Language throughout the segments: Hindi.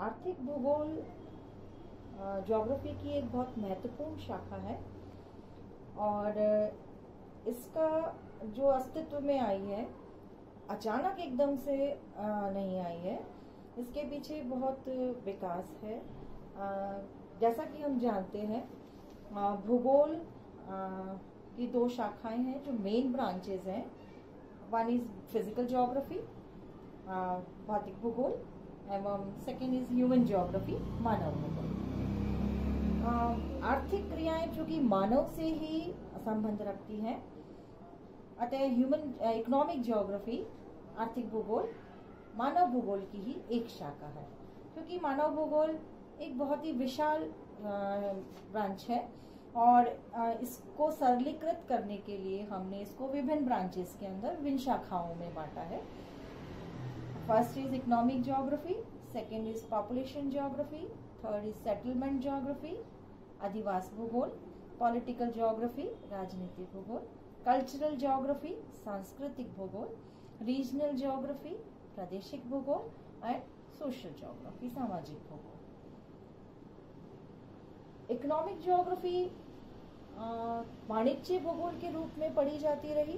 आर्थिक भूगोल ज्योग्राफी की एक बहुत महत्वपूर्ण शाखा है और इसका जो अस्तित्व में आई है अचानक एकदम से नहीं आई है। इसके पीछे बहुत विकास है। जैसा कि हम जानते हैं भूगोल की दो शाखाएं हैं जो मेन ब्रांचेस हैं। वन इज फिजिकल ज्योग्राफी भौतिक भूगोल एवं सेकेंड इज ह्यूमन ज्योग्राफी मानव भूगोल। आर्थिक क्रियाएं जो कि मानव से ही संबंध रखती हैं, अतः ह्यूमन इकोनॉमिक ज्योग्राफी आर्थिक भूगोल मानव भूगोल की ही एक शाखा है, क्योंकि मानव भूगोल एक बहुत ही विशाल ब्रांच है और इसको सरलीकृत करने के लिए हमने इसको विभिन्न ब्रांचेस के अंदर विभिन्न शाखाओं में बांटा है। First is economic geography, second is population geography, third is settlement geography आदिवासी भूगोल, पॉलिटिकल ज्योग्राफी राजनीतिक भूगोल, कल्चरल ज्योग्राफी सांस्कृतिक भूगोल, रीजनल ज्योग्राफी प्रादेशिक भूगोल एंड सोशल ज्योग्राफी सामाजिक भूगोल। इकोनॉमिक ज्योग्राफी वाणिज्य भूगोल के रूप में पढ़ी जाती रही।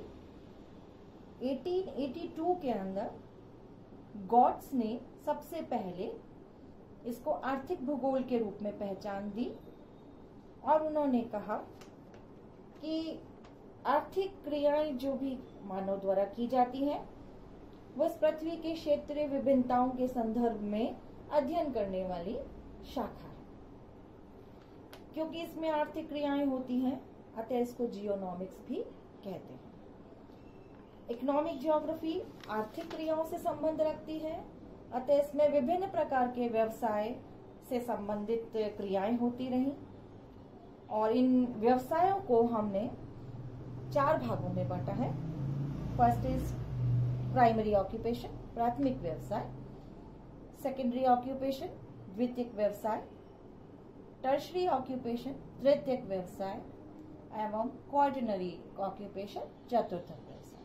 1882 के अंदर गॉड्स ने सबसे पहले इसको आर्थिक भूगोल के रूप में पहचान दी और उन्होंने कहा कि आर्थिक क्रियाएं जो भी मानव द्वारा की जाती हैं वो इस पृथ्वी के क्षेत्रीय विभिन्नताओं के संदर्भ में अध्ययन करने वाली शाखा है। क्योंकि इसमें आर्थिक क्रियाएं होती हैं अतः इसको जियोनॉमिक्स भी कहते हैं। इकोनॉमिक ज्योग्राफी आर्थिक क्रियाओं से संबंध रखती है अतः इसमें विभिन्न प्रकार के व्यवसाय से संबंधित क्रियाएं होती रहीं और इन व्यवसायों को हमने 4 भागों में बांटा है। फर्स्ट इज प्राइमरी ऑक्यूपेशन प्राथमिक व्यवसाय, सेकेंडरी ऑक्यूपेशन द्वितीयक व्यवसाय, टर्शरी ऑक्यूपेशन तृतीयक व्यवसाय एवं क्वार्टरनरी ऑक्यूपेशन चतुर्थक व्यवसाय।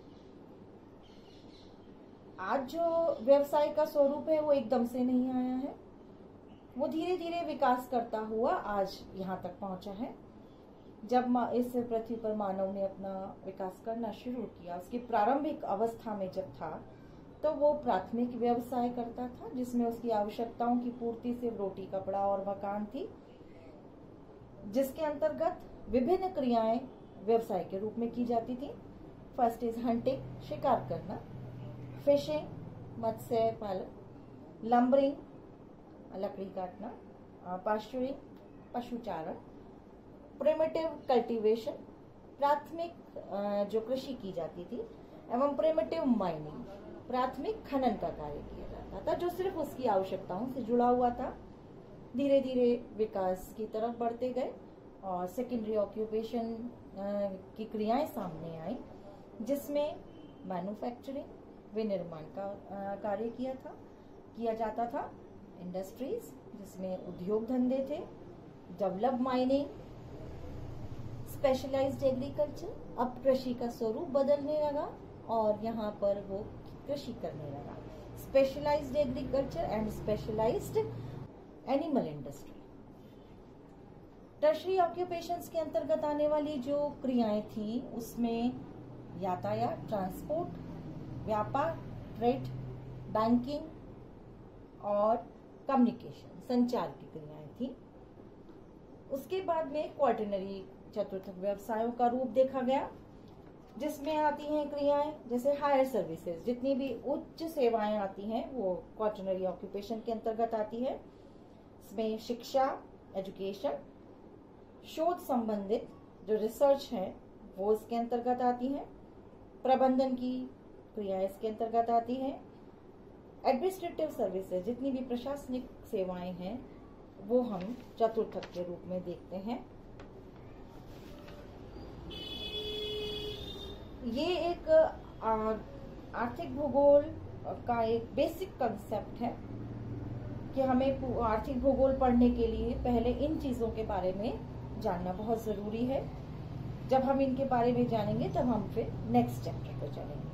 आज जो व्यवसाय का स्वरूप है वो एकदम से नहीं आया है, वो धीरे धीरे विकास करता हुआ आज यहाँ तक पहुंचा है। जब इस पृथ्वी पर मानव ने अपना विकास करना शुरू किया, उसकी प्रारंभिक अवस्था में जब था तो वो प्राथमिक व्यवसाय करता था जिसमें उसकी आवश्यकताओं की पूर्ति सिर्फ रोटी कपड़ा और मकान थी, जिसके अंतर्गत विभिन्न क्रियाएं व्यवसाय के रूप में की जाती थी। फर्स्ट इज हंटिंग शिकार करना, फिशिंग मत्स्य पालन, लंबरिंग लकड़ी काटना, पास्चुरिंग पशुचारण, प्रिमिटिव कल्टीवेशन प्राथमिक जो कृषि की जाती थी एवं प्रिमिटिव माइनिंग प्राथमिक खनन का कार्य किया जाता था जो सिर्फ उसकी आवश्यकताओं से जुड़ा हुआ था। धीरे धीरे विकास की तरफ बढ़ते गए और सेकेंडरी ऑक्यूपेशन की क्रियाएं सामने आई जिसमें मैन्युफैक्चरिंग विनिर्माण का कार्य किया जाता था, इंडस्ट्रीज जिसमें उद्योग धंधे थे, डेवलप माइनिंग, स्पेशलाइज्ड एग्रीकल्चर। अब कृषि का स्वरूप बदलने लगा और यहाँ पर वो कृषि करने लगा, specialised agriculture and specialised animal industry. Tertiary occupations के अंतर्गत आने वाली जो क्रियाएं थी उसमें यातायात ट्रांसपोर्ट, व्यापार ट्रेड, बैंकिंग और कम्युनिकेशन संचार की क्रियाएं थी। उसके बाद में क्वार्टरनरी चतुर्थक व्यवसायों का रूप देखा गया जिसमें आती हैं क्रियाएं जैसे हायर सर्विसेज, जितनी भी उच्च सेवाएं आती हैं वो क्वार्टरनरी ऑक्यूपेशन के अंतर्गत आती है। इसमें शिक्षा एजुकेशन, शोध संबंधित जो रिसर्च है वो इसके अंतर्गत आती है, प्रबंधन की क्रियाएं इसके अंतर्गत आती है, एडमिनिस्ट्रेटिव सर्विसेज जितनी भी प्रशासनिक सेवाएं हैं वो हम चतुर्थक के रूप में देखते हैं। ये एक आर्थिक भूगोल का एक बेसिक कंसेप्ट है कि हमें आर्थिक भूगोल पढ़ने के लिए पहले इन चीजों के बारे में जानना बहुत जरूरी है। जब हम इनके बारे में जानेंगे तब हम फिर नेक्स्ट चैप्टर पर चलेंगे।